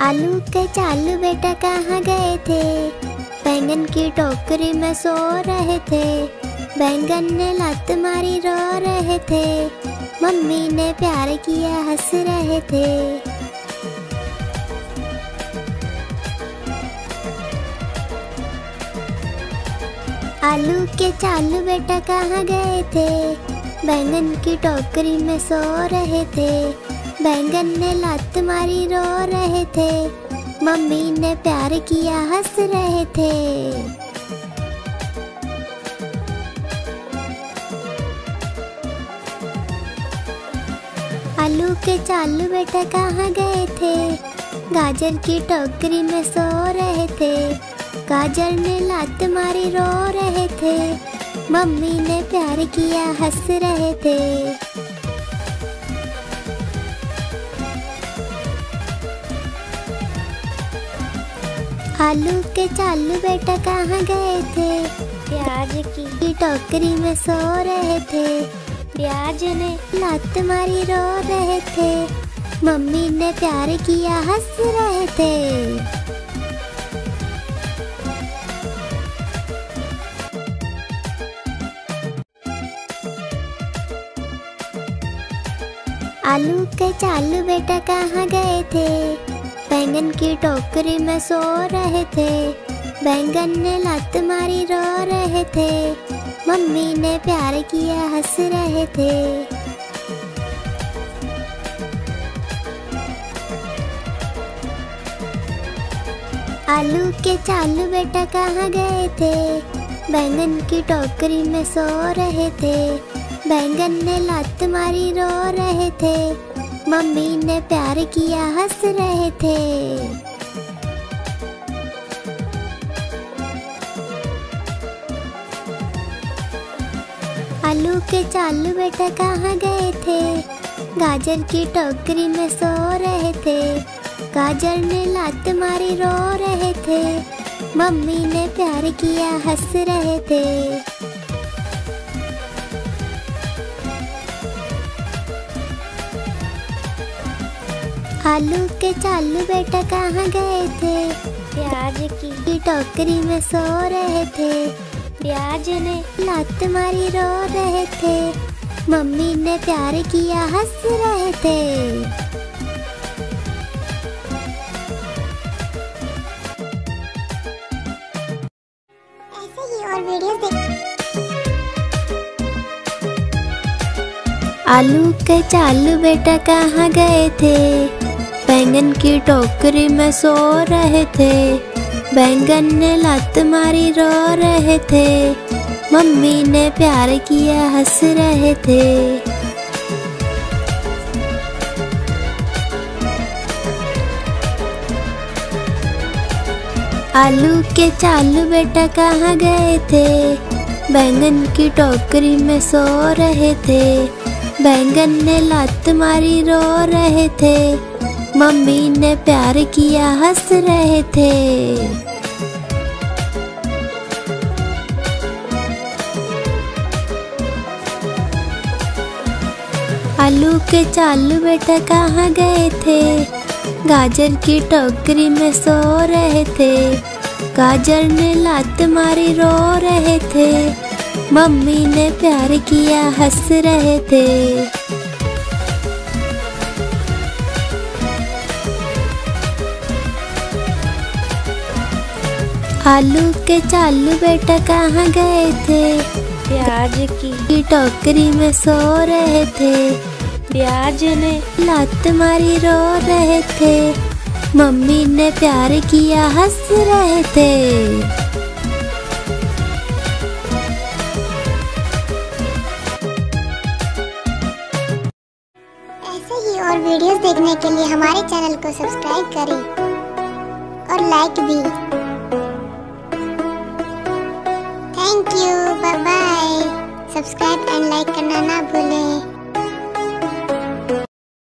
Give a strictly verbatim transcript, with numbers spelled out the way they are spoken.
आलू के चालू बेटा कहाँ गए थे? बैंगन की टोकरी में सो रहे थे। बैंगन ने लात मारी रो रहे थे। मम्मी ने प्यार किया हंस रहे थे। आलू के चालू बेटा कहाँ गए थे? बैंगन की टोकरी में सो रहे थे। बैंगन ने लात मारी रो रहे थे। मम्मी ने प्यार किया हंस रहे थे। आलू के चालू बेटा कहाँ गए थे? गाजर की टोकरी में सो रहे थे। गाजर ने लात मारी रो रहे थे। मम्मी ने प्यार किया हंस रहे थे। आलू के चालू बेटा कहाँ गए थे? प्याज की टोकरी में सो रहे थे। प्याज ने लात मारी रो रहे थे। मम्मी ने प्यार किया हंस रहे थे। आलू के चालू बेटा कहाँ गए थे? बैंगन की टोकरी में सो रहे थे। बैंगन ने लात मारी रो रहे थे। मम्मी ने प्यार किया हंस रहे थे। आलू के चालू बेटा कहाँ गए थे? बैंगन की टोकरी में सो रहे थे। बैंगन ने लात मारी रो रहे थे। मम्मी ने प्यार किया हंस रहे थे। आलू के चालू बेटा कहाँ गए थे? गाजर की टोकरी में सो रहे थे। गाजर ने लात मारी रो रहे थे। मम्मी ने प्यार किया हंस रहे थे। आलू के चालू बेटा कहाँ गए थे? प्याज की टोकरी में सो रहे थे। प्याज ने लात मारी रो रहे थे। मम्मी ने प्यार किया हंस रहे थे। ऐसे ही और वीडियोस देख। आलू के चालू बेटा कहाँ गए थे? बैंगन की टोकरी में सो रहे थे। बैंगन ने लात मारी रो रहे थे। मम्मी ने प्यार किया हंस रहे थे। आलू के चालू बेटा कहाँ गए थे? बैंगन की टोकरी में सो रहे थे। बैंगन ने लात मारी रो रहे थे। मम्मी ने प्यार किया हंस रहे थे। आलू के चालू बेटा कहाँ गए थे? गाजर की टोकरी में सो रहे थे। गाजर ने लात मारी रो रहे थे। मम्मी ने प्यार किया हंस रहे थे। आलू के चालू बेटा कहाँ गए थे? प्याज की टोकरी में सो रहे थे। प्याज ने लात मारी रो रहे थे। मम्मी ने प्यार किया हंस रहे थे। ऐसे ही और वीडियोस देखने के लिए हमारे चैनल को सब्सक्राइब करें और लाइक भी। Thank you, bye bye. Subscribe and like करना ना भूलें।